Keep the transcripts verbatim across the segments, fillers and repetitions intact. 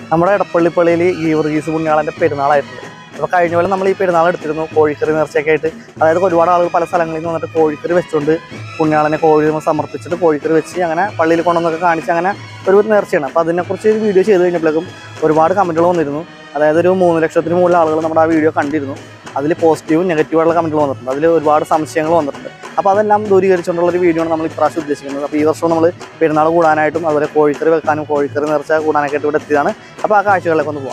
നമ്മുടെ എടപ്പള്ളിപ്പള്ളിയിൽ ഈ വർഗീസ് പുണ്യാളൻ്റെ പെരുന്നാളായിട്ടുണ്ട്. അപ്പോൾ കഴിഞ്ഞ പോലെ നമ്മൾ ഈ പെരുന്നാൾ എടുത്തിരുന്നു കോഴിക്കറി നേർച്ചയൊക്കെ ആയിട്ട്. അതായത് ഒരുപാട് ആളുകൾ പല സ്ഥലങ്ങളിൽ നിന്ന് വന്നിട്ട് കോഴിക്കറി വെച്ചുകൊണ്ട് പുണ്യാളനെ കോഴി സമർപ്പിച്ചിട്ട് കോഴിക്കറി വെച്ച് അങ്ങനെ പള്ളിയിൽ കൊണ്ടുവന്നൊക്കെ കാണിച്ച് അങ്ങനെ ഒരു നേർച്ചയാണ്. അപ്പോൾ അതിനെക്കുറിച്ച് ഒരു വീഡിയോ ചെയ്ത് കഴിഞ്ഞപ്പോഴേക്കും ഒരുപാട് കമൻറ്റുകൾ വന്നിരുന്നു. അതായത് ഒരു മൂന്ന് ലക്ഷത്തിന് മുകളിൽ ആളുകൾ നമ്മുടെ ആ വീഡിയോ കണ്ടിരുന്നു. അതിൽ പോസിറ്റീവും നെഗറ്റീവായിട്ടുള്ള കമൻറ്റുകൾ വന്നിട്ടുണ്ട്. അതിൽ ഒരുപാട് സംശയങ്ങൾ വന്നിട്ടുണ്ട്. അപ്പോൾ അതെല്ലാം ദൂരീകരിച്ചുകൊണ്ടുള്ളൊരു വീഡിയോ ആണ് നമ്മൾ ഇപ്രാവശ്യം ഉദ്ദേശിക്കുന്നത്. അപ്പോൾ ഈ വർഷം നമ്മൾ പെരുന്നാൾ കൂടാനായിട്ടും അതുപോലെ കോഴിക്കറി വെക്കാനും കോഴിക്കറി നേർച്ച കൂടാനൊക്കെ ആയിട്ട് ഇവിടെ എത്തിയതാണ്. അപ്പോൾ ആ കാഴ്ചകളിലേക്ക് ഒന്ന് പോകാം.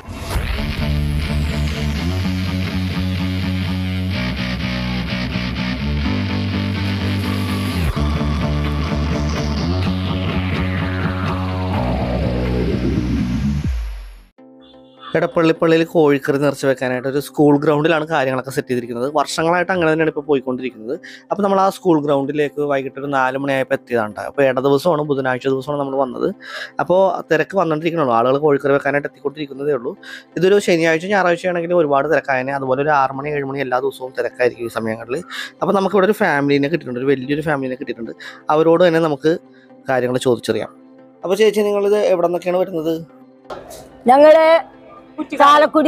എടപ്പള്ളിപ്പള്ളിയിൽ കോഴിക്കറി നിറച്ച് വെക്കാനായിട്ട് ഒരു സ്കൂൾ ഗ്രൗണ്ടിലാണ് കാര്യങ്ങളൊക്കെ സെറ്റ് ചെയ്തിരിക്കുന്നത്. വർഷങ്ങളായിട്ട് അങ്ങനെ തന്നെയാണ് ഇപ്പോൾ പോയിക്കൊണ്ടിരിക്കുന്നത്. അപ്പോൾ നമ്മൾ ആ സ്കൂൾ ഗ്രൗണ്ടിലേക്ക് വൈകിട്ട് ഒരു നാല് മണിയായപ്പോൾ എത്തിയതാണ്. അപ്പോൾ ഇട ദിവസമാണ്, ബുധനാഴ്ച ദിവസമാണ് നമ്മൾ വന്നത്. അപ്പോൾ തിരക്ക് വന്നുകൊണ്ടിരിക്കണുള്ളൂ, ആളുകൾ കോഴിക്കറി വെക്കാനായിട്ട് എത്തിക്കൊണ്ടിരിക്കുന്നതേ ഉള്ളൂ. ഇതൊരു ശനിയാഴ്ച ഞായറാഴ്ച ആണെങ്കിൽ ഒരുപാട് തിരക്കായനെ. അതുപോലെ ഒരു ആറ് മണി ഏഴ് മണി എല്ലാ ദിവസവും തിരക്കായിരിക്കും ഈ സമയങ്ങളിൽ. അപ്പോൾ നമുക്കിവിടെ ഒരു ഫാമിലിനെ കിട്ടിയിട്ടുണ്ട്, ഒരു വലിയൊരു ഫാമിലിനെ കിട്ടിയിട്ടുണ്ട്. അവരോട് തന്നെ നമുക്ക് കാര്യങ്ങൾ ചോദിച്ചറിയാം. അപ്പോൾ ചേച്ചി, നിങ്ങളിത് എവിടെ നിന്നൊക്കെയാണ് വരുന്നത്? ഞങ്ങള് ചാലക്കുടി,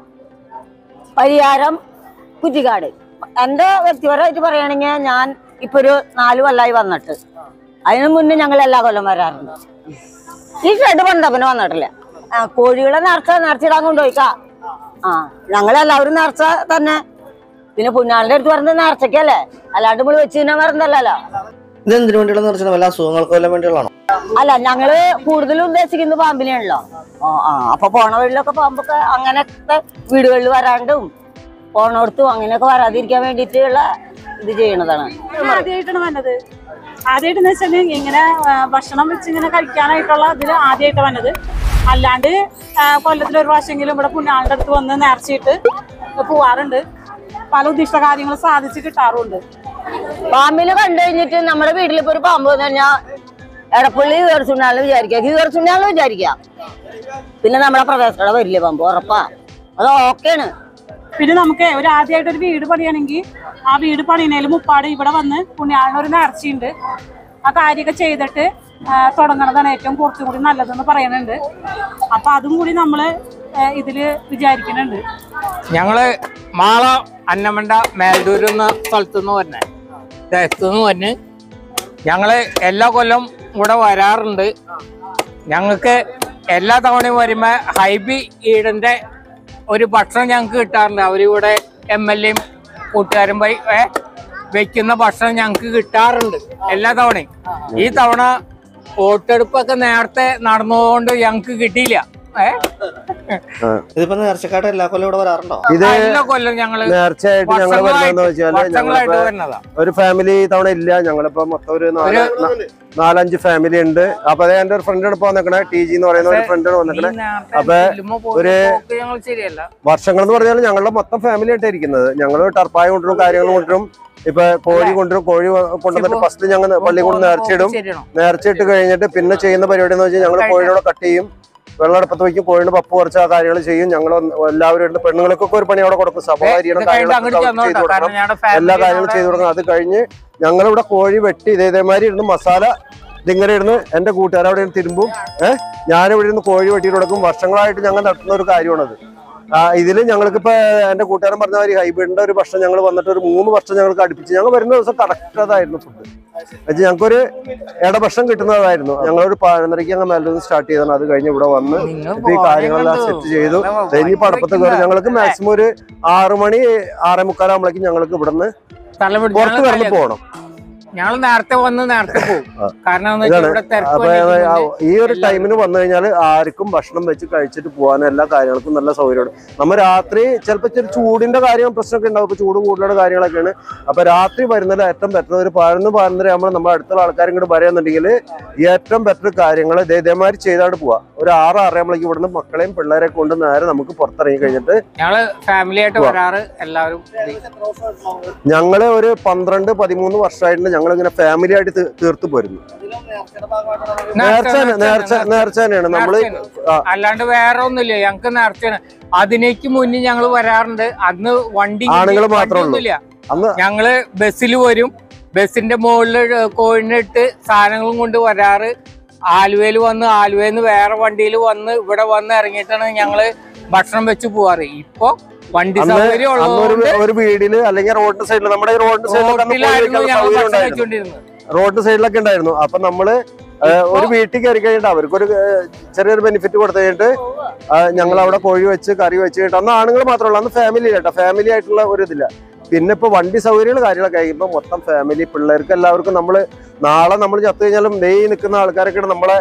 പരിയാരം, കുറ്റിക്കാട്. എൻ്റെ വ്യക്തിപരമായിട്ട് പറയുകയാണെങ്കിൽ ഞാൻ ഇപ്പൊ ഒരു നാല് കൊല്ലമായി വന്നിട്ട്. അതിനു മുന്നേ ഞങ്ങൾ എല്ലാ കൊല്ലം വരാറുണ്ട്. ഈ ഷെഡ് പണ്ടപ്പന് വന്നിട്ടില്ല. ആ കോഴികളെ നേർച്ച നേർച്ചയിടാൻ കൊണ്ടുപോയിക്കാ. ആ ഞങ്ങളെല്ലാവരും നേർച്ച തന്നെ. പിന്നെ പുന്നാളിന്റെ അടുത്ത് പറഞ്ഞത് നേർച്ചക്കല്ലേ, അല്ലാണ്ട് നമ്മൾ വെച്ച് തന്നെ വരുന്നല്ലോ. ഇത് എന്തിനു വേണ്ടിയുള്ള നേർച്ച? വല്ല അസുഖങ്ങൾക്ക് വല്ല വേണ്ടിയുള്ളതാണോ? അല്ല, ഞങ്ങള് കൂടുതലും ഉദ്ദേശിക്കുന്നത് പാമ്പിനെയാണല്ലോ. ആ ആ അപ്പൊ പോണ വഴിയിലൊക്കെ പാമ്പൊക്കെ അങ്ങനത്തെ വീടുകളിൽ വരാണ്ടും പോണോടത്തും അങ്ങനെയൊക്കെ വരാതിരിക്കാൻ വേണ്ടിയിട്ടുള്ള ഇത് ചെയ്യണതാണ്. ആദ്യമായിട്ടാണ് വന്നത്. ആദ്യമായിട്ടെന്ന് വെച്ചാൽ ഇങ്ങനെ ഭക്ഷണം വെച്ച് ഇങ്ങനെ കഴിക്കാനായിട്ടുള്ള ഇതിൽ ആദ്യമായിട്ട് വന്നത്. അല്ലാണ്ട് കൊല്ലത്തിൽ ഒരു പ്രാവശ്യമെങ്കിലും ഇവിടെ പുണ്യാളുടെ അടുത്ത് വന്ന് നേർച്ചയിട്ട് പോവാറുണ്ട്. പല ഉദ്ദിഷ്ട കാര്യങ്ങൾ സാധിച്ച് കിട്ടാറുണ്ട്. പാമ്പിനെ കണ്ടു കഴിഞ്ഞിട്ട് നമ്മുടെ വീട്ടിലിപ്പോ ഒരു പാമ്പ് വന്നു കഴിഞ്ഞാൽ എടപ്പള്ളി കീർച്ചുണ്ണാളിന് വിചാരിക്കാം, കീർച്ചുണ്ണാളിന് വിചാരിക്കാം. പിന്നെ നമ്മുടെ പ്രദേശത്തോടെ വരില്ലേ പാമ്പ്, ഉറപ്പാ. അത് ഓക്കെയാണ്. പിന്നെ നമുക്ക് ഒരു ആദ്യമായിട്ട് ഒരു വീട് പണിയാണെങ്കിൽ ആ വീട് പണിയണേലും മുപ്പാട് ഇവിടെ വന്ന് പുണ്യാളിന് ഒരു നേർച്ചയുണ്ട്. ആ കാര്യമൊക്കെ ചെയ്തിട്ട് തുടങ്ങണതാണ് ഏറ്റവും കുറച്ചും കൂടി നല്ലതെന്ന് പറയുന്നുണ്ട്. അപ്പൊ അതും കൂടി നമ്മള് ഇതില് വിചാരിക്കുന്നുണ്ട്. ഞങ്ങള് മാള അന്നമണ്ട മേൽദൂർ എന്ന സ്ഥലത്തുനിന്ന് വരണേ ദേശത്തുനിന്ന് വന്ന് ഞങ്ങള് എല്ലാ കൊല്ലം ഇവിടെ വരാറുണ്ട്. ഞങ്ങൾക്ക് എല്ലാ തവണയും വരുമ്പോ ഹൈബി ഈടന്റെ ഒരു ഭക്ഷണം ഞങ്ങൾക്ക് കിട്ടാറുണ്ട്. അവരിവിടെ എം എൽ എയും കൂട്ടുകാരും പോയി വെക്കുന്ന ഭക്ഷണം ഞങ്ങൾക്ക് കിട്ടാറുണ്ട് എല്ലാ തവണയും. ഈ തവണ വോട്ടെടുപ്പൊക്കെ നേരത്തെ നടന്നതുകൊണ്ട് ഞങ്ങൾക്ക് കിട്ടിയില്ല. ഇതിപ്പോ നേർച്ചക്കാട്ട് എല്ലാ കൊല്ലം ഇവിടെ വരാറുണ്ടോ? ഇത് എല്ലാ കൊല്ലം ഞങ്ങള് നേർച്ചയായിട്ട് ഞങ്ങൾ വരുന്നതെന്ന് വെച്ചാല് ഒരു ഫാമിലി തവണ ഇല്ല. ഞങ്ങളിപ്പോ മൊത്തം ഒരു നാലഞ്ച് ഫാമിലി ഉണ്ട്. അപ്പൊ അതേ എന്റെ ഒരു ഫ്രണ്ട് എടുപ്പ് വന്നിക്കണേ, ടി ജി എന്ന് പറയുന്ന ഒരു ഫ്രണ്ട് വന്നിക്കണേ. അപ്പൊ ഒരു വർഷങ്ങൾ എന്ന് പറഞ്ഞാൽ ഞങ്ങളുടെ മൊത്തം ഫാമിലി ആയിട്ട് ഇരിക്കുന്നത്. ഞങ്ങള് ടർപ്പായ കൊണ്ടുവരും, കാര്യങ്ങൾ കൊണ്ടുവരും. ഇപ്പൊ കോഴി കൊണ്ടുവരും, കോഴി കൊണ്ടുവന്നിട്ട് ഫസ്റ്റ് ഞങ്ങൾ പള്ളി കൊണ്ട് നേർച്ചയിടും. നേർച്ചയിട്ട് കഴിഞ്ഞിട്ട് പിന്നെ ചെയ്യുന്ന പരിപാടി എന്ന് വെച്ചാൽ ഞങ്ങൾ കോഴിനോട് കട്ട് ചെയ്യും, വെള്ളമെടുപ്പത്ത് വയ്ക്കും, കോഴിന് പപ്പ് കുറച്ച് ആ കാര്യങ്ങൾ ചെയ്യും. ഞങ്ങൾ എല്ലാവരും ഉണ്ട്. പെണ്ണുങ്ങൾക്കൊക്കെ ഒരു പണി അവിടെ കൊടുക്കും, സഭ കാര്യങ്ങളും കാര്യങ്ങളൊക്കെ ചെയ്തു കൊടുക്കണം, എല്ലാ കാര്യങ്ങളും ചെയ്തു കൊടുക്കണം. അത് കഴിഞ്ഞ് ഞങ്ങളിവിടെ കോഴി വെട്ടി ഇതേമാതിരി ഇരുന്ന് മസാല ഇതിങ്ങനെ ഇരുന്ന് എന്റെ കൂട്ടുകാർ അവിടെ ഇരുന്ന് തിരുമ്പും. ഏഹ് ഞാനിവിടെ ഇരുന്ന് കോഴി വെട്ടിയിട്ട് കൊടുക്കും. വർഷങ്ങളായിട്ട് ഞങ്ങൾ നടത്തുന്ന ഒരു കാര്യമാണത്. ആ ഇതിൽ ഞങ്ങൾക്കിപ്പോ എന്റെ കൂട്ടുകാരൻ പറഞ്ഞ മാതിരി ഹൈബ്രിഡിന്റെ ഒരു ഭക്ഷണം ഞങ്ങൾ വന്നിട്ട് ഒരു മൂന്ന് വർഷം ഞങ്ങൾക്ക് അടുപ്പിച്ച് ഞങ്ങൾ വരുന്ന ദിവസം കറക്റ്റ് അതായിരുന്നു ഫുഡ്. എന്നുവെച്ചാൽ ഞങ്ങൾക്കൊരു ഇടഭക്ഷണം കിട്ടുന്നതായിരുന്നു. ഞങ്ങളൊരു പതിനൊന്നരയ്ക്ക് ഞങ്ങൾ മേലെ സ്റ്റാർട്ട് ചെയ്താണ്. അത് കഴിഞ്ഞ് ഇവിടെ വന്ന് ഇപ്പൊ ഈ കാര്യങ്ങളെല്ലാം സെറ്റ് ചെയ്തു. ഇനി പടപ്പത്ത് കയറി ഞങ്ങൾക്ക് മാക്സിമം ഒരു ആറു മണി ആറേ മുക്കാലാകുമ്പോഴേക്കും ഞങ്ങൾക്ക് ഇവിടുന്ന് പുറത്ത് കടന്ന് പോകണം. ഞങ്ങൾ നേരത്തെ വന്ന് നേരത്തെ പോകും. കാരണം ഈ ഒരു ടൈമിന് വന്നു കഴിഞ്ഞാൽ ആർക്കും ഭക്ഷണം വെച്ച് കഴിച്ചിട്ട് പോകാനും എല്ലാ കാര്യങ്ങൾക്കും നല്ല സൗകര്യമാണ്. നമ്മൾ രാത്രി ചിലപ്പോൾ ചെറിയ ചൂടിന്റെ കാര്യം പ്രശ്നമൊക്കെ ഉണ്ടാവും. ഇപ്പൊ ചൂട് കൂടുതലുള്ള കാര്യങ്ങളൊക്കെയാണ്. അപ്പൊ രാത്രി വരുന്നതിൽ ഏറ്റവും ബെറ്റർ ഒരു പതിനൊന്ന് പതിനൊന്നര ആകുമ്പോൾ നമ്മുടെ അടുത്തുള്ള ആൾക്കാർ ഇങ്ങോട്ട് പറയുന്നുണ്ടെങ്കിൽ ഏറ്റവും ബെറ്റർ കാര്യങ്ങൾ ഇതേമാതിരി ചെയ്താണ്ട് പോവാ. ഒരു ആറ് ആറേമ്പളേക്ക് ഇവിടുന്ന് മക്കളെയും പിള്ളേരെ കൊണ്ട് നേരെ നമുക്ക് പുറത്തിറങ്ങി കഴിഞ്ഞിട്ട് ഞങ്ങള് ഫാമിലി ആയിട്ട് വരാറ്. എല്ലാവരും ഞങ്ങള് ഒരു പന്ത്രണ്ട് പതിമൂന്ന് വർഷമായിട്ട് ഞങ്ങളിങ്ങനെ ഫാമിലി ആയിട്ട് തീർത്തു പോരുന്നു. നേർച്ച നേർച്ച നേർച്ച തന്നെയാണ് നമ്മള്, അല്ലാണ്ട് വേറെ ഒന്നുമില്ല. ഞങ്ങക്ക് നേർച്ചയാണ്. അതിനേക്ക് മുന്നേ ഞങ്ങൾ വരാറുണ്ട്. അന്ന് വണ്ടി ആണുങ്ങൾ മാത്രമല്ല, ഞങ്ങള് ബസ്സിൽ വരും. ബസ്സിന്റെ മുകളിൽ കോഴിനിട്ട് സാധനങ്ങളും കൊണ്ട് വരാറ്. ആലുവയിൽ വന്ന് ആലുവയിൽ നിന്ന് വേറെ വണ്ടിയിൽ വന്ന് ഇവിടെ വന്ന് ഇറങ്ങിയിട്ടാണ് ഞങ്ങള് ഭക്ഷണം വെച്ച് പോവാറ്. ഇപ്പൊ വണ്ടി സൗകര്യം ഒരു വീടില് അല്ലെങ്കിൽ റോഡ് സൈഡിൽ നമ്മുടെ റോഡ് സൈഡിലൊക്കെ റോഡ് സൈഡിലൊക്കെ ഉണ്ടായിരുന്നു. അപ്പൊ നമ്മള് ഒരു വീട്ടിൽ കയറി കഴിഞ്ഞിട്ട് അവർക്കൊരു ചെറിയൊരു ബെനിഫിറ്റ് കൊടുത്തു കഴിഞ്ഞിട്ട് ഞങ്ങൾ അവിടെ കോഴി വെച്ച് കറി വെച്ച് കഴിഞ്ഞിട്ട് അന്ന് ആണുങ്ങൾ മാത്രമല്ല, അന്ന് ഫാമിലി കേട്ടോ, ഫാമിലി ആയിട്ടുള്ള ഒരു ഇതില്ല. പിന്നെ ഇപ്പൊ വണ്ടി സൗകര്യങ്ങൾ കാര്യങ്ങളൊക്കെ കഴിയുമ്പോൾ മൊത്തം ഫാമിലി പിള്ളേർക്ക് എല്ലാവർക്കും നമ്മള് നാളെ നമ്മൾ ചത്തു കഴിഞ്ഞാലും നെയ് നിൽക്കുന്ന ആൾക്കാരൊക്കെയാണ് നമ്മളെ.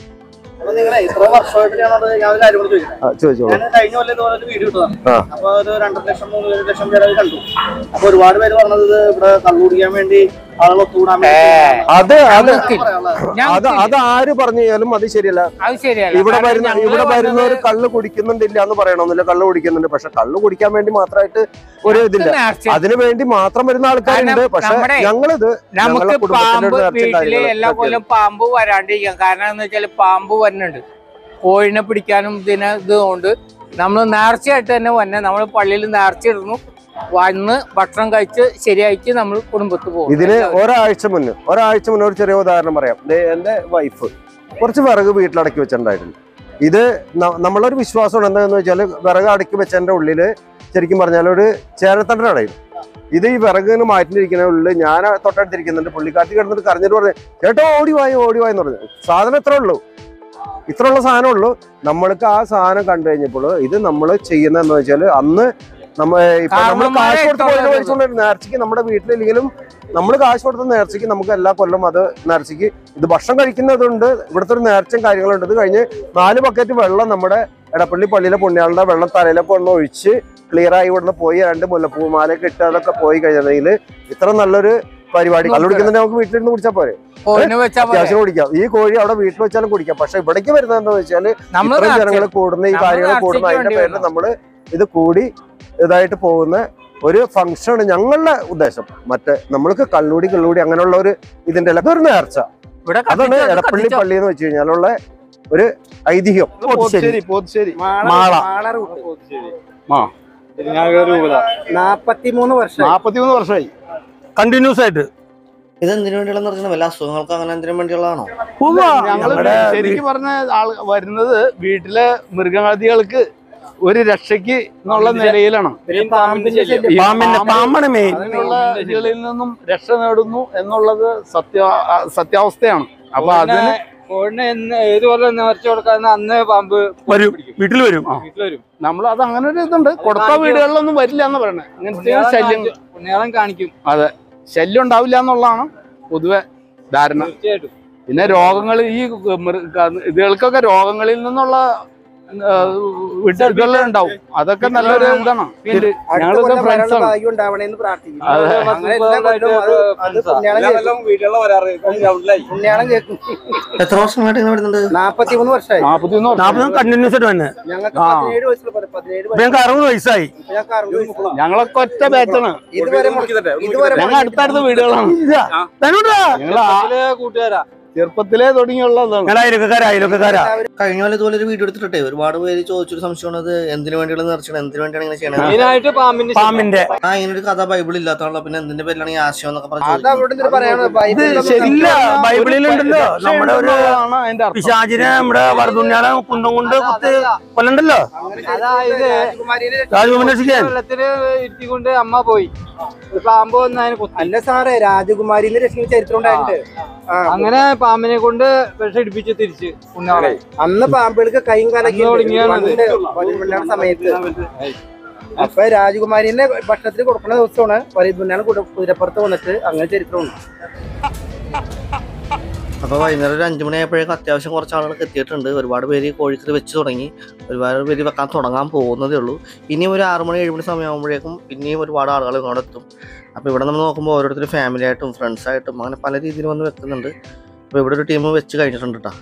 ഇത്ര വർഷമായിട്ട് ഞാനത് ഞാൻ ഒരു കാര്യം കൂടി ചോദിക്കാം. ചോദിച്ചോ. ഞാൻ കഴിഞ്ഞ കൊല്ലം ഇതുപോലെ ഒരു വീഡിയോ ഇട്ടതാണ്. അപ്പൊ ഒരു രണ്ടര ലക്ഷം മൂന്ന് ലക്ഷം പേര് അത് കണ്ടു. അപ്പൊ ഒരുപാട് പേര് പറഞ്ഞത് ഇവിടെ കള്ളു കുടിക്കാൻ വേണ്ടി ആളുകൾ ഒത്തുകൂടാൻ അത് അത് അത് അത് ആര് പറഞ്ഞു കഴിഞ്ഞാലും അത് ശരിയല്ല. അത് ശരിയല്ല. ഇവിടെ വരുന്ന ഇവിടെ വരുന്നവർ കള്ള് കുടിക്കുന്നുണ്ടില്ല എന്ന് പറയണമെന്നില്ല, കള്ള് കുടിക്കുന്നുണ്ട്. പക്ഷെ കള്ള് കുടിക്കാൻ വേണ്ടി മാത്രമായിട്ട് ഒരു ഇതില്ല, അതിനു വേണ്ടി മാത്രം വരുന്ന ആൾക്കാരുണ്ട്. പക്ഷെ ഞങ്ങളിത് നമുക്ക് പാമ്പ് വീട്ടില് എല്ലാ കൊല്ലം പാമ്പ് വരാണ്ടിരിക്കാം. കാരണം എന്ന് വെച്ചാൽ പാമ്പ് വരുന്നുണ്ട് കോഴിനെ പിടിക്കാനും ഇതിനെ ഇതുകൊണ്ട് നമ്മൾ നേർച്ചയായിട്ട് തന്നെ വന്നെ നമ്മൾ പള്ളിയിൽ നേർച്ച ഇടുന്നു, വന്ന് ഭക്ഷണം കഴിച്ച് ശരിയായിട്ട് നമ്മൾ കുടുംബത്ത് പോകും. ഇതിന് ഒരാഴ്ച മുന്നേ ഒരാഴ്ച മുന്നേ ഒരു ചെറിയ ഉദാഹരണം പറയാം. എന്റെ വൈഫ് കുറച്ച് വിറക് വീട്ടിലടക്കി വെച്ചിട്ടുണ്ടായിട്ടുണ്ട്. ഇത് നമ്മളൊരു വിശ്വാസമാണ്. എന്താണെന്ന് വെച്ചാൽ വിറക് അടക്കി വെച്ചതിന്റെ ഉള്ളില് ശരിക്കും പറഞ്ഞാൽ ഒരു ചേരത്തണ്ടനാണ്. ഇത് ഈ വിറകിന് മാറ്റിയിരിക്കുന്ന ഉള്ളിൽ ഞാൻ തൊട്ടടുത്തിരിക്കുന്നുണ്ട്. പുള്ളിക്കാട്ടി കിടന്നിട്ട് കരഞ്ഞിട്ട് പറഞ്ഞു, ചേട്ടോ ഓടിവായി ഓടിവായെന്ന് പറഞ്ഞു. സാധനം ഇത്രേ ഉള്ളൂ, ഇത്ര ഉള്ള സാധനം ഉള്ളൂ. നമ്മൾക്ക് ആ സാധനം കണ്ടു കഴിഞ്ഞപ്പോൾ ഇത് നമ്മൾ ചെയ്യുന്നതെന്ന് വെച്ചാൽ അന്ന് നമ്മ ഇപ്പൊ നമ്മൾ കാശ് കൊടുത്ത് മേടിച്ചുകൊണ്ട് നേർച്ചയ്ക്ക് നമ്മുടെ വീട്ടിലില്ലെങ്കിലും നമ്മൾ കാശ് കൊടുത്ത നേർച്ചയ്ക്ക് നമുക്ക് എല്ലാ കൊല്ലം അത് നേർച്ചയ്ക്ക് ഇത് ഭക്ഷണം കഴിക്കുന്നതുണ്ട്. ഇവിടുത്തെ ഒരു നേർച്ചയും കാര്യങ്ങളുണ്ട്. ഇത് കഴിഞ്ഞ് നാല് ബക്കറ്റ് വെള്ളം നമ്മുടെ എടപ്പള്ളി പള്ളിയിലെ പുണ്യാളുടെ വെള്ളം തലയിലൊക്കെ ഒന്ന് ഒഴിച്ച് ക്ലിയർ ആയി ഇവിടുന്ന് പോയി രണ്ട് മുല്ലപ്പൂമാലയൊക്കെ ഇട്ട് അതൊക്കെ പോയി കഴിഞ്ഞിട്ടുണ്ടെങ്കിൽ ഇത്ര നല്ലൊരു പരിപാടി. കള്ളു കുടിക്കുന്നുണ്ടെങ്കിൽ നമുക്ക് വീട്ടിലിരുന്ന് കുടിച്ചാൽ പോരെ, അത്യാവശ്യം കുടിക്കാം. ഈ കോഴി അവിടെ വീട്ടിൽ വെച്ചാലും കുടിക്കാം. പക്ഷെ ഇവിടേക്ക് വരുന്നത് എന്താ വെച്ചാൽ ഇത്രയും ജനങ്ങൾ കൂടുന്ന ഈ കാര്യങ്ങൾ കൂടുന്ന അതിന്റെ പേരിൽ നമ്മള് ഇത് കൂടി ഇതായിട്ട് പോകുന്ന ഒരു ഫംഗ്ഷനാണ് ഞങ്ങളുടെ ഉദ്ദേശം. മറ്റേ നമ്മൾക്ക് കള്ളുകൂടി കള്ളുകൂടി അങ്ങനെയുള്ള ഒരു ഇതിന്റെ അല്ല, ഒരു നേർച്ച. അതാണ് എടപ്പള്ളി പള്ളി എന്ന് വെച്ച് കഴിഞ്ഞാലുള്ള ഒരു ഐതിഹ്യം. നാപ്പത്തിമൂന്ന് വർഷം നാപ്പത്തിമൂന്ന് വർഷമായി കണ്ടിന്യൂസ് ആയിട്ട്. ഇത് എന്തിനു വേണ്ടിയുള്ള നിർത്തുന്നത്? വല്ല അസുഖങ്ങൾക്ക് അങ്ങനെ എന്തിനു വേണ്ടിയുള്ളതാണോ? ഞങ്ങള് ശരിക്കും പറഞ്ഞ ആൾ വരുന്നത് വീട്ടിലെ മൃഗാദികൾക്ക് ഒരു രക്ഷയ്ക്ക് എന്നുള്ള നിലയിലാണ്. അങ്ങനെയുള്ള ജീവികളിൽ നിന്നും രക്ഷ നേടുന്നു എന്നുള്ളത് സത്യ സത്യാവസ്ഥയാണ്. അപ്പൊ അതിന് കോഴിനെ ഏതുപോലെ നേർച്ച കൊടുക്കാന്ന് അന്ന് പാമ്പ് വരും, വീട്ടിൽ വരും വീട്ടിൽ വരും നമ്മൾ അത് അങ്ങനെ ഒരു ഇതുണ്ട്. കൊടുത്ത വീടുകളിലൊന്നും വരില്ല എന്ന് പറയണേ. അങ്ങനത്തെ ശല്യം പുണ്യാളം കാണിക്കും. അതെ, ശല്യം ഉണ്ടാവില്ല എന്നുള്ളതാണ് പൊതുവെ ധാരണ. പിന്നെ രോഗങ്ങൾ ഈ ഇതുകൾക്കൊക്കെ രോഗങ്ങളിൽ നിന്നുള്ള ഉണ്ടാവും. അതൊക്കെ നല്ലൊരു ഇതാണ്. ഞങ്ങളൊക്കെ ഫ്രണ്ട്സാണ്. എത്ര വർഷമായിട്ട് ഇങ്ങനെ വരുന്നുണ്ട്? നാപ്പത്തിമൂന്ന് വർഷമായി. നാപ്പത്തിമൂന്ന് കണ്ടിന്യൂസ് ആയിട്ട് തന്നെ. ഞങ്ങൾക്ക് അറുപത് വയസ്സായി. ഞങ്ങളൊക്കെ ഒറ്റ ബാച്ചാണ്. ഞങ്ങൾ അടുത്തടുത്ത വീടുകളാണ്. കൂട്ടുകാരാ ചെറുപ്പത്തിലേ തുടങ്ങിയുള്ളതാണ്. കഴിഞ്ഞ പോലെ ഇതുപോലെ ഒരു വീഡിയോ എടുത്തിട്ടേ ഒരുപാട് പേര് ചോദിച്ചൊരു സംശയമാണ്, എന്തിനു വേണ്ടിയുള്ള നേർച്ചയാണ്, എന്തിനു വേണ്ടിയാണ് ഇങ്ങനെ ചെയ്യണത്? പാമ്പിന്റെ ആ ഇങ്ങനെ ഒരു കഥ ബൈബിൾ ഇല്ലാത്തതാണല്ലോ, പിന്നെ എന്തിന്റെ പേരിലാണ് ഈ ആശയം എന്നൊക്കെ പറഞ്ഞു. ബൈബിളിലുണ്ടല്ലോ നമ്മുടെ ഒരു പിശാചിനെ നമ്മുടെ വറുതുണ്യാളെ കുന്തം കൊണ്ട് കുത്ത് കൊല്ലണ്ടല്ലോ. അതായത് രാജകുമാരി ഇരുത്തിക്കൊണ്ട് അമ്മ പോയി പാമ്പ് വന്നതിന് അല്ല സാറേ, രാജകുമാരിന്ന് രക്ഷ ചരിത്രം ഉണ്ടായിട്ടുണ്ട്. അങ്ങനെ പാമ്പിനെ കൊണ്ട് വിഷടിപ്പിച്ച് തിരിച്ച് അന്ന് പാമ്പുകൾക്ക് കൈയും കാലൊക്കെ സമയത്ത്. അപ്പൊ രാജകുമാരിന്റെ ഭക്ഷണത്തിന് കൊടുക്കുന്ന ദിവസമാണ് വരീദുണ്യാള് കുതിരപ്പുറത്ത് വന്നിട്ട് അങ്ങനെ ചരിത്രമുണ്ട്. അപ്പോൾ വൈകുന്നേരം ഒരു അഞ്ചു മണിയായപ്പോഴേക്കും അത്യാവശ്യം കുറച്ച് ആളുകൾ എത്തിയിട്ടുണ്ട്. ഒരുപാട് പേര് കോഴിക്കറി വെച്ച് തുടങ്ങി, ഒരുപാട് പേര് വെക്കാൻ തുടങ്ങാൻ പോകുന്നതേ ഉള്ളൂ. ഇനിയും ഒരു ആറ് മണി ഏഴ് മണി സമയമാകുമ്പോഴേക്കും പിന്നെയും ഒരുപാട് ആളുകൾ ഇങ്ങോട്ട് എത്തും. അപ്പോൾ ഇവിടെ നമ്മൾ നോക്കുമ്പോൾ ഓരോരുത്തർ ഫാമിലിയായിട്ടും ഫ്രണ്ട്സായിട്ടും അങ്ങനെ പല രീതിയിൽ വന്ന് വെക്കുന്നുണ്ട്. അപ്പോൾ ഇവിടെ ഒരു ടീം വെച്ച് കഴിഞ്ഞിട്ടുണ്ട് കേട്ടോ.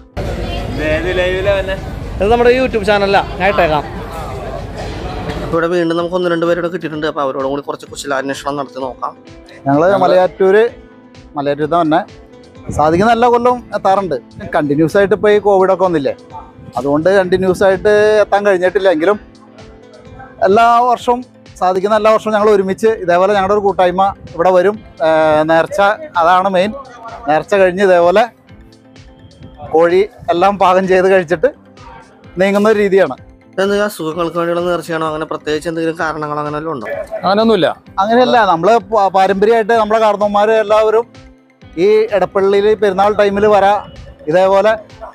ഇത് നമ്മുടെ യൂട്യൂബ് ചാനലാണ്, ഞാൻ ഇട്ടേക്കാം. അപ്പോൾ ഇവിടെ വീണ്ടും നമുക്ക് ഒന്ന് രണ്ട് പേരോട് കിട്ടിയിട്ടുണ്ട്. അപ്പോൾ അവരോടും കൂടി കുറച്ച് കുശലാന്വേഷണം നടത്തി നോക്കാം. ഞങ്ങൾ മലയാറ്റൂര് മലയാറ്റൂർ തന്നെ സാധിക്കുന്ന എല്ലാ കൊല്ലവും എത്താറുണ്ട്. കണ്ടിന്യൂസ് ആയിട്ട് ഇപ്പോൾ ഈ കോവിഡൊക്കെ വന്നില്ലേ, അതുകൊണ്ട് കണ്ടിന്യൂസ് ആയിട്ട് എത്താൻ കഴിഞ്ഞിട്ടില്ല. എങ്കിലും എല്ലാ വർഷവും സാധിക്കുന്ന എല്ലാ വർഷവും ഞങ്ങൾ ഒരുമിച്ച് ഇതേപോലെ ഞങ്ങളുടെ ഒരു കൂട്ടായ്മ ഇവിടെ വരും. നേർച്ച അതാണ് മെയിൻ. നേർച്ച കഴിഞ്ഞ് ഇതേപോലെ കോഴി എല്ലാം പാകം ചെയ്ത് കഴിച്ചിട്ട് നീങ്ങുന്ന ഒരു രീതിയാണ്. എന്തെങ്കിലും അസുഖങ്ങൾക്ക് വേണ്ടിയുള്ള നേർച്ചയാണോ, അങ്ങനെ പ്രത്യേകിച്ച് എന്തെങ്കിലും കാരണങ്ങൾ അങ്ങനെ വല്ലതും ഉണ്ടോ? അങ്ങനെയൊന്നുമില്ല. അങ്ങനെയല്ല, നമ്മള് പ- പാരമ്പര്യമായിട്ട് നമ്മളെ കാരണവന്മാർ എല്ലാവരും ഈ എടപ്പള്ളിയിൽ പെരുന്നാൾ ടൈമിൽ വരാ ഇതേപോലെ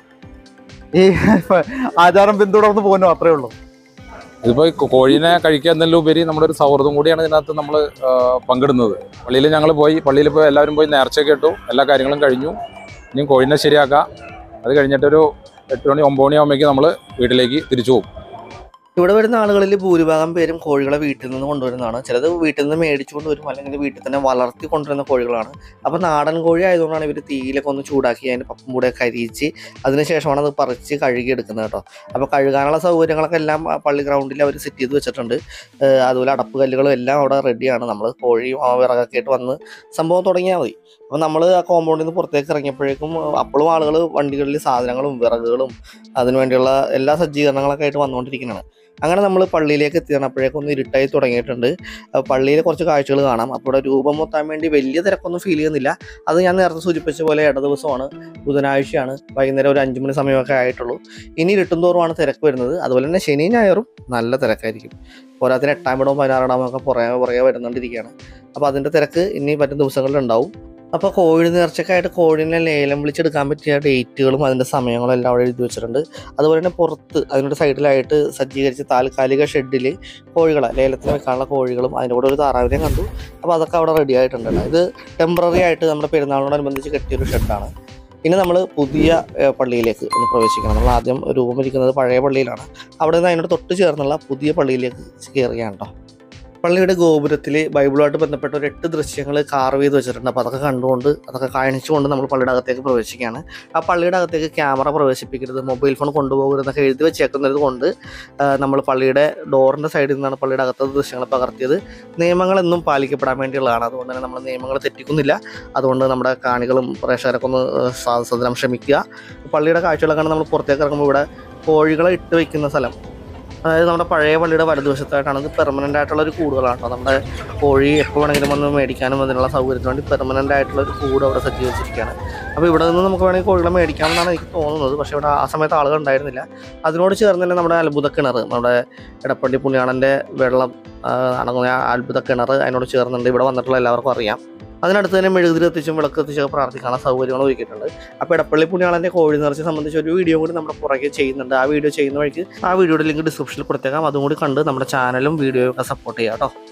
ഈ ആചാരം പിന്തുടർന്ന് പോകുന്നു, അത്രേ ഉള്ളൂ. ഇതിപ്പോ ഈ കോഴീനെ കഴിക്കുക എന്നതിലും ഉപരി നമ്മുടെ ഒരു സൗഹൃദം കൂടിയാണ് ഇതിനകത്ത് നമ്മൾ പങ്കിടുന്നത്. പള്ളിയിൽ ഞങ്ങൾ പോയി പള്ളിയിൽ പോയി എല്ലാവരും പോയി നേർച്ചയൊക്കെ ഇട്ടു, എല്ലാ കാര്യങ്ങളും കഴിഞ്ഞു. ഇനി കോഴീനെ ശരിയാക്കാം. അത് കഴിഞ്ഞിട്ടൊരു എട്ട് മണി ഒമ്പത് മണി ആകുമ്പോഴേക്കും നമ്മൾ വീട്ടിലേക്ക് തിരിച്ചു പോകും. ഇവിടെ വരുന്ന ആളുകളിൽ ഭൂരിഭാഗം പേരും കോഴികളെ വീട്ടിൽ നിന്ന് കൊണ്ടുവരുന്നതാണ്. ചിലത് വീട്ടിൽ നിന്ന് മേടിച്ചുകൊണ്ട് വരും, അല്ലെങ്കിൽ വീട്ടിൽ തന്നെ വളർത്തി കൊണ്ടുവരുന്ന കോഴികളാണ്. അപ്പോൾ നാടൻ കോഴി ആയതുകൊണ്ടാണ് ഇവർ തീയിലൊക്കെ ഒന്ന് ചൂടാക്കി അതിൻ്റെ പപ്പും കൂടെ കരിയിച്ച് അതിനുശേഷമാണ് അത് പറിച്ച് കഴുകി എടുക്കുന്നത് കേട്ടോ. അപ്പോൾ കഴുകാനുള്ള സൗകര്യങ്ങളൊക്കെ എല്ലാം പള്ളി ഗ്രൗണ്ടിൽ അവർ സെറ്റ് ചെയ്ത് വെച്ചിട്ടുണ്ട്. അതുപോലെ അടപ്പ് കല്ലുകളും എല്ലാം അവിടെ റെഡിയാണ്. നമ്മൾ കോഴിയും ആ വിറകൊക്കെ ആയിട്ട് വന്ന് സംഭവം തുടങ്ങിയാൽ മതി. അപ്പോൾ നമ്മൾ ആ കോമ്പൗണ്ടിൽ നിന്ന് പുറത്തേക്ക് ഇറങ്ങിയപ്പോഴേക്കും അപ്പോഴും ആളുകൾ വണ്ടികളിൽ സാധനങ്ങളും വിറകുകളും അതിനുവേണ്ടിയുള്ള എല്ലാ സജ്ജീകരണങ്ങളൊക്കെ ആയിട്ട് വന്നുകൊണ്ടിരിക്കുന്നതാണ്. അങ്ങനെ നമ്മൾ പള്ളിയിലേക്ക് എത്തിയപ്പോഴേക്കും ഒന്ന് ഇരുട്ടായി തുടങ്ങിയിട്ടുണ്ട്. പള്ളിയിൽ കുറച്ച് കാഴ്ചകൾ കാണാം. അപ്പോൾ ഇവിടെ രൂപം മൊത്താൻ വേണ്ടി വലിയ തിരക്കൊന്നും ഫീൽ ചെയ്യുന്നില്ല. അത് ഞാൻ നേരത്തെ സൂചിപ്പിച്ച പോലെ ഇട ദിവസമാണ്, ബുധനാഴ്ചയാണ്, വൈകുന്നേരം ഒരു അഞ്ച് മണി സമയമൊക്കെ ആയിട്ടുള്ളൂ. ഇനി ഇരുട്ടും തോറുമാണ് തിരക്ക് വരുന്നത്. അതുപോലെ തന്നെ ശനി ഞായറും നല്ല തിരക്കായിരിക്കും. പോരാത്തിന് എട്ടാം ഇടവും പതിനാറാം ഇടവും ഒക്കെ പുറകെ പുറകെ വരുന്നുകൊണ്ടിരിക്കുകയാണ്. അപ്പോൾ അതിൻ്റെ തിരക്ക് ഇനി പറ്റും ദിവസങ്ങളിൽ ഉണ്ടാവും. അപ്പോൾ കോഴി നേർച്ചക്കായിട്ട് കോഴിനെ ലേലം വിളിച്ചെടുക്കാൻ പറ്റിയ ഡേറ്റുകളും അതിൻ്റെ സമയങ്ങളും എല്ലാം അവിടെ എഴുതി വെച്ചിട്ടുണ്ട്. അതുപോലെ തന്നെ പുറത്ത് അതിനൊരു സൈഡിലായിട്ട് സജ്ജീകരിച്ച് താൽക്കാലിക ഷെഡിൽ കോഴികളെ ലേലത്തിന് വെക്കാനുള്ള കോഴികളും അതിൻ്റെ കൂടെ ഒരു താറാവിനെയും കണ്ടു. അപ്പോൾ അതൊക്കെ അവിടെ റെഡി ആയിട്ടുണ്ട്. ഇത് ടെമ്പററി ആയിട്ട് നമ്മുടെ പെരുന്നാളിനോടനുബന്ധിച്ച് കെട്ടിയൊരു ഷെഡാണ്. ഇനി നമ്മൾ പുതിയ പള്ളിയിലേക്ക് ഒന്ന് പ്രവേശിക്കണം. നമ്മൾ ആദ്യം രൂപം ഇരിക്കുന്നത് പഴയ പള്ളിയിലാണ്. അവിടെ നിന്ന് അതിനോട് തൊട്ട് ചേർന്നുള്ള പുതിയ പള്ളിയിലേക്ക് കയറുകയാണ് കേട്ടോ. പള്ളിയുടെ ഗോപുരത്തിൽ ബൈബിളുമായിട്ട് ബന്ധപ്പെട്ട ഒരു എട്ട് ദൃശ്യങ്ങൾ കാർവ് ചെയ്ത് വെച്ചിട്ടുണ്ട്. അപ്പോൾ അതൊക്കെ കണ്ടുകൊണ്ട് അതൊക്കെ കാണിച്ചുകൊണ്ട് നമ്മൾ പള്ളിയുടെ അകത്തേക്ക് പ്രവേശിക്കുകയാണ്. ആ പള്ളിയുടെ അകത്തേക്ക് ക്യാമറ പ്രവേശിപ്പിക്കരുത്, മൊബൈൽ ഫോൺ കൊണ്ടുപോകരുതെന്നൊക്കെ എഴുതി വെച്ചേക്കുന്നത് കൊണ്ട് നമ്മൾ പള്ളിയുടെ ഡോറിൻ്റെ സൈഡിൽ നിന്നാണ് പള്ളിയുടെ അകത്തെ ദൃശ്യങ്ങൾ പകർത്തിയത്. നിയമങ്ങളെന്നും പാലിക്കപ്പെടാൻ വേണ്ടിയുള്ളതാണ്. അതുകൊണ്ട് തന്നെ നമ്മൾ നിയമങ്ങൾ തെറ്റിക്കുന്നില്ല. അതുകൊണ്ട് നമ്മുടെ കാണികളും പ്രേക്ഷകരൊക്കെ ഒന്ന് സദനം ക്ഷമിക്കുക. പള്ളിയുടെ കാഴ്ചകളൊക്കെ നമ്മൾ പുറത്തേക്ക് ഇറങ്ങുമ്പോൾ ഇവിടെ കോഴികളെ ഇട്ട് വയ്ക്കുന്ന സ്ഥലം, അതായത് നമ്മുടെ പഴയ പള്ളിയുടെ വലതുവശത്തായിട്ടാണ്. ഇത് പെർമനൻ്റ് ആയിട്ടുള്ള ഒരു കൂടുകളാണ് കേട്ടോ. നമ്മുടെ കോഴി എപ്പോൾ വേണമെങ്കിലും വന്ന് മേടിക്കാനും അതിനുള്ള സൗകര്യത്തിന് വേണ്ടി പെർമനൻ്റ് ആയിട്ടുള്ള ഒരു കൂട് അവിടെ സജ്ജീകരിച്ചിരിക്കുകയാണ്. അപ്പോൾ ഇവിടെ നിന്ന് നമുക്ക് വേണമെങ്കിൽ കോഴികളെ മേടിക്കാമെന്നാണ് എനിക്ക് തോന്നുന്നത്. പക്ഷേ ഇവിടെ ആ സമയത്ത് ആളുകൾ ഉണ്ടായിരുന്നില്ല. അതിനോട് ചേർന്ന് തന്നെ നമ്മുടെ അത്ഭുത കിണർ, നമ്മുടെ എടപ്പള്ളി പുണ്യാളൻ്റെ വെള്ളം അടങ്ങുന്ന അത്ഭുത കിണർ അതിനോട് ചേർന്നുണ്ട്. ഇവിടെ വന്നിട്ടുള്ള എല്ലാവർക്കും അറിയാം. അതിനടുത്ത് തന്നെ മെഴുകുതിരി എത്തിച്ചും വിളക്ക് എത്തിച്ചൊക്കെ പ്രാർത്ഥിക്കാനുള്ള സൗകര്യങ്ങൾ ഒരുക്കിയിട്ടുണ്ട്. അപ്പോൾ എടപ്പള്ളി പുണ്യാളൻ്റെ കോഴി നേർച്ച സംബന്ധിച്ച് ഒരു വീഡിയോ കൂടി നമ്മുടെ പുറകെ ചെയ്യുന്നുണ്ട്. ആ വീഡിയോ ചെയ്യുന്ന വഴിക്ക് ആ വീഡിയോയുടെ ലിങ്ക് ഡിസ്ക്രിപ്ഷനിൽ കൊടുത്തേക്കാം. അതും കൂടി കണ്ട് നമ്മുടെ ചാനലും വീഡിയോയും ഒക്കെ സപ്പോർട്ട് ചെയ്യാം കേട്ടോ.